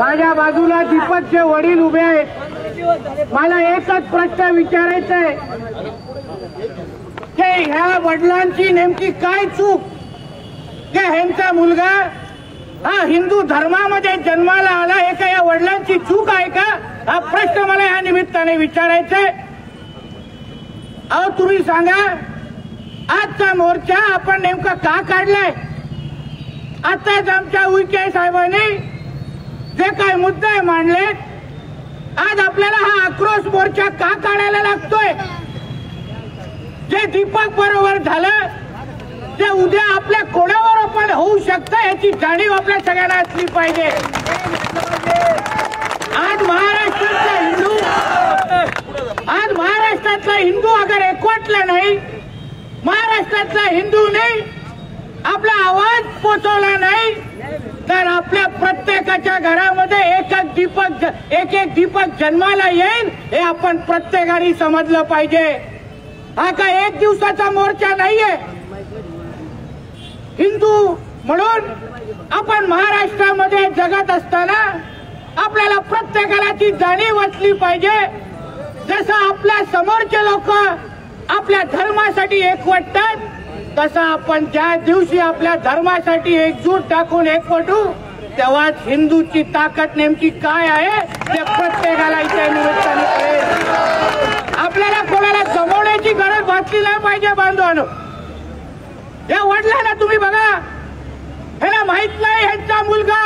माझ्या बाजूला दीपकचे वडील उभे आहेत। मला एकच प्रश्न विचारायचा आहे की ह्या वडिलांची नेमकी काय चूक की ह्यांचा मुलगा हा हिंदू धर्मामध्ये जन्माला आला, हे का या वडिलांची चूक आहे का? हा प्रश्न मला या निमित्ताने विचारायचा आहे। अहो तुम्ही सांगा, आजचा मोर्चा आपण नेमका का काढलाय? आताच आमच्या उईके साहेबांनी जे काही मुद्दे मांडले, आज आपल्याला हा आक्रोश मोर्चा का काढायला लागतोय? जे दीपक बरोबर झालं ते उद्या आपल्या कोणावर पण होऊ शकतं, याची जाणीव आपल्या सगळ्यांना असली पाहिजे। आज महाराष्ट्रातला हिंदू अगर एकवटला नाही, महाराष्ट्रातला हिंदूने आपला आवाज पोचवला नाही, तर आपल्या प्रत्येकाच्या घरामध्ये एक एक दीपक जन्माला येईल, हे आपण प्रत्येकाने समजलं पाहिजे। हा काय एक दिवसाचा मोर्चा नाहीये। हिंदू म्हणून आपण महाराष्ट्रामध्ये जगत असताना आपल्याला प्रत्येकाला ती जाणीव असली पाहिजे। जसं आपल्या समोरचे लोक आपल्या धर्मासाठी एकवटतात, तसं आपण ज्या दिवशी आपल्या धर्मासाठी एकजूट टाकून एकवटू, तेव्हाच हिंदूची ताकद नेमकी काय आहे ते प्रत्येकाला इथे निमित्ताने कळेल। आपल्याला कोणाला गमवण्याची गरज भासली नाही पाहिजे बांधवांनो। या वडिलांना तुम्ही बघा, ह्याला माहित नाही ह्यांचा मुलगा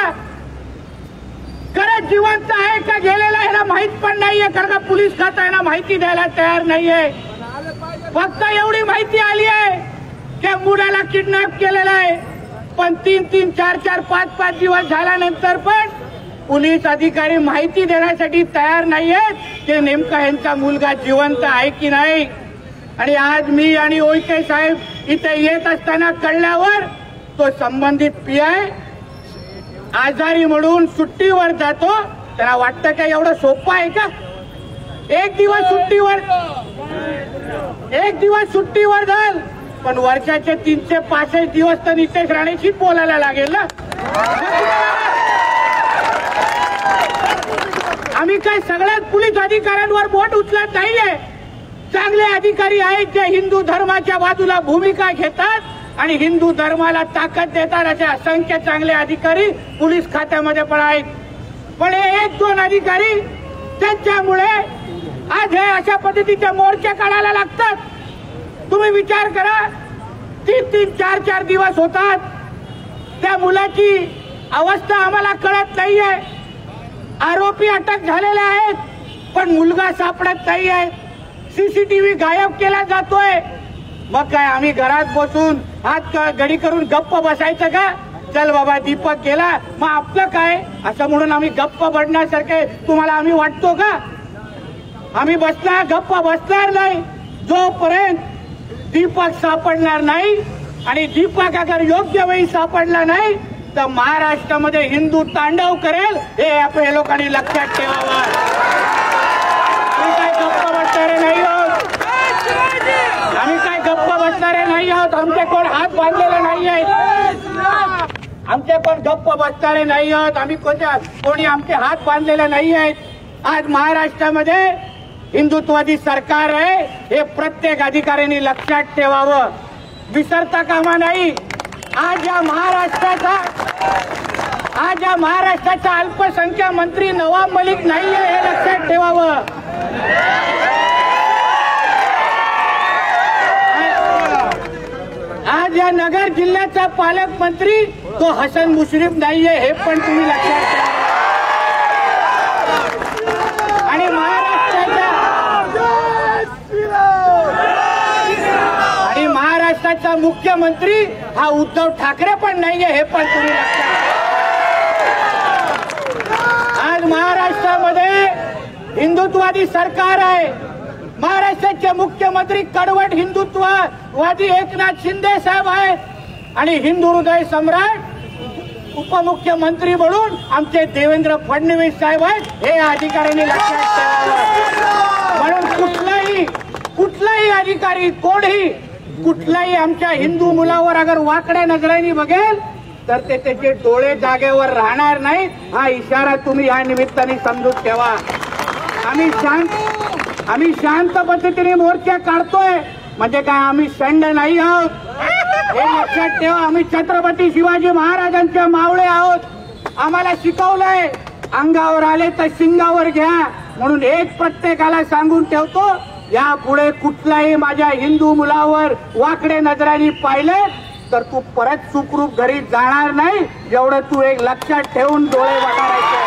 खरंच जिवंत आहे का गेलेला, ह्याला माहित पण नाहीये, कारण का पोलीस खातं ह्याला माहिती द्यायला तयार नाहीये। फक्त एवढी माहिती आली आहे की मुलाला किडनॅप केलेला आहे, पण 3-3, 4-4, 5-5 दिवस झाल्यानंतर पण पोलीस अधिकारी माहिती देण्यासाठी तयार नाहीयेत की नेमका ह्यांचा मुलगा जिवंत आहे की नाही। आणि आज मी आणि ओळखे साहेब इथे येत असताना कळल्यावर तो संबंधित पीआय आजारी म्हणून सुट्टीवर जातो। त्याला वाटतं का एवढं सोपं आहे का? एक दिवस सुट्टीवर जाल, पण वर्षाचे 365 दिवस तर नितेश राणेशी बोलायला लागेल ना। आम्ही काय सगळ्याच पोलीस अधिकाऱ्यांवर बोट उचलत नाहीये। चांगले अधिकारी आहेत जे हिंदू धर्माच्या बाजूला भूमिका घेतात आणि हिंदू धर्माला ताकद देतात, असे असंख्य चांगले अधिकारी पोलीस खात्यामध्ये पण आहेत। पण हे 1-2 अधिकारी त्यांच्यामुळे आज हे अशा पद्धतीचे मोर्चे काढायला लागतात। तुम्ही विचार करा, 3-3, 4-4 दिवस होतात, त्या मुलाची अवस्था आम्हाला कळत नाहीये। आरोपी अटक झालेले आहेत, पण मुलगा सापडत नाहीये। सीसीटीव्ही गायब केला जातोय। मग काय आम्ही घरात बसून हात घडी करून गप्प बसायचं का? चल बाबा दीपक गेला, मग आपलं काय असं म्हणून आम्ही गप्प बसण्यासारखे तुम्हाला आम्ही वाटतो का? आम्ही गप्प बसणार नाही जोपर्यंत दीपक सापडणार नाही। आणि दीपक अगर योग्य वेळी सापडला नाही तर महाराष्ट्रामध्ये हिंदू तांडव करेल, हे आपल्या लोकांनी लक्षात ठेवावं। काय गप्प बसणारे नाही आहोत, आम्ही काय गप्प बसणारे नाही आहोत। आमचे कोण हात बांधलेले नाही आहेत, आमचे कोण गप्प बसणारे नाही आहोत, आम्ही कोणी आमचे हात बांधलेले नाही आहेत। आज महाराष्ट्रामध्ये हिंदुत्ववादी सरकार आहे, हे प्रत्येक अधिकाऱ्यांनी लक्षात ठेवावं, विसरता कामा नाही। आज या महाराष्ट्राचा अल्पसंख्याक मंत्री नवाब मलिक नाहीये, हे लक्षात ठेवावं। आज या नगर जिल्ह्याचा पालकमंत्री तो हसन मुश्रीफ नाहीये, हे पण तुम्ही लक्षात ठेवा। आणि महाराष्ट्राचा मुख्यमंत्री हा उद्धव ठाकरे पण नाहीये, हे पण तुम्ही लक्षात ठेवा। आज महाराष्ट्रामध्ये हिंदुत्ववादी सरकार आहे। महाराष्ट्राचे मुख्यमंत्री कडवट हिंदुत्ववादी एकनाथ शिंदे साहेब आहेत आणि हिंदू हृदय सम्राट उपमुख्यमंत्री म्हणून आमचे देवेंद्र फडणवीस साहेब आहेत, हे अधिकाऱ्यांनी लक्षात ठेवावं। म्हणून कुठलाही अधिकारी कोणीही कुठलाही आमच्या हिंदू मुलावर अगर वाकड्या नजरेने बघेल तर ते त्याचे डोळे जागेवर राहणार नाहीत. हा इशारा तुम्ही या निमित्ताने समजून ठेवा. आम्ही शांत पद्धतीने मोर्चा काढतोय म्हणजे काय आम्ही शंड नाही आहोत, हे लक्षात ठेवा. आम्ही छत्रपती शिवाजी महाराजांचे मावळे आहोत. आम्हाला शिकवलंय अंगावर आले तर शिंगावर घ्या. म्हणून एक प्रत्येकाला सांगून ठेवतो, यापुढे कुठलाही माझ्या हिंदू मुलावर वाकडे नजरांनी पाहिले तर तू परत सुखरूप घरी जाणार नाही, एवढं तू एक लक्षात ठेवून डोळे वटारायचे.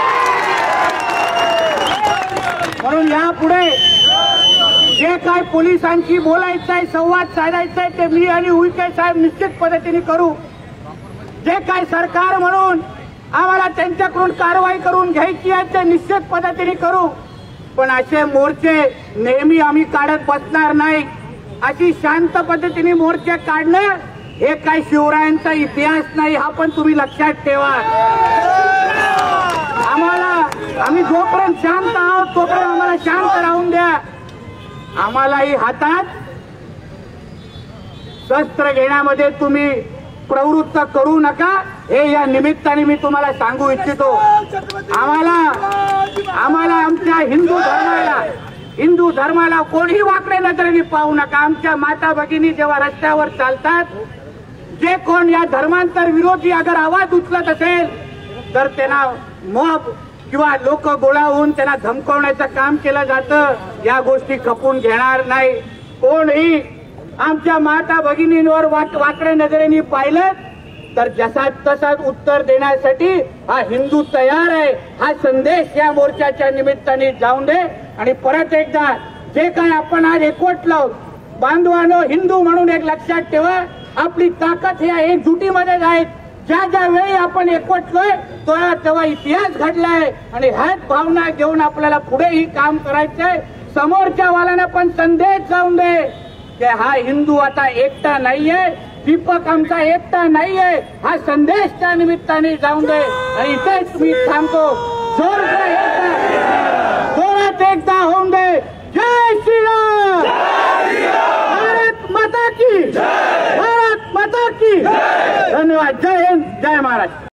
म्हणून यापुढे जे काय पोलिसांशी बोलायचं आहे, संवाद साधायचा आहे, ते मी आणि उईके साहेब निश्चित पद्धतीने करू. जे काय सरकार म्हणून आम्हाला त्यांच्याकडून कारवाई करून घ्यायची आहे ते निश्चित पद्धतीने करू. पण असे मोर्चे नेहमी आम्ही काढत बसणार नाही. अशी शांत पद्धतीने मोर्चे काढणं हे काही शिवरायांचा इतिहास नाही, हा पण तुम्ही लक्षात ठेवा. आम्ही जोपर्यंत शांत आहोत तोपर्यंत आम्हाला शांत राहून द्या. आम्हालाही हातात शस्त्र घेण्यामध्ये तुम्ही प्रवृत्त करू नका, हे या निमित्ताने मी तुम्हाला सांगू इच्छितो. आम्हाला आमच्या हिंदू धर्माला कोणीही वाकडे नजरेने पाहू नका. आमच्या माता भगिनी जेव्हा रस्त्यावर चालतात, जे कोण या धर्मांतर विरोधी अगर आवाज उचलत असेल तर त्यांना मॉब किंवा लोक गोळा होऊन त्यांना धमकावण्याचं काम केलं जातं. या गोष्टी खपून घेणार नाही. कोणही आमच्या माता भगिनींवर वाकडे नजरेने पाहिलं तर जसा तसाच उत्तर देण्यासाठी हा हिंदू तयार आहे, हा संदेश या मोर्चाच्या निमित्ताने जाऊन दे. आणि परत एकदा जे काय आपण आज एकवटलो बांधवानो, हिंदू म्हणून एक लक्षात ठेवा, आपली ताकद ह्या एकजुटीमध्येच आहे. ज्या ज्या वेळी आपण एकवटलोय तेव्हा इतिहास घडलाय आणि ह्याच भावना घेऊन आपल्याला पुढेही काम करायचंय. समोरच्या वाल्यांना पण संदेश जाऊन दे की हा हिंदू आता एकटा नाहीये, दीपक आमचा एकटा नाहीये, हा संदेश त्या निमित्ताने जाऊन दे. आणि इथेच मी थांबतो. जोरात एकदा होऊन दे. जय श्रीराम, भारत माता की, भारत माता की. धन्यवाद. जय हिंद, जय महाराष्ट्र.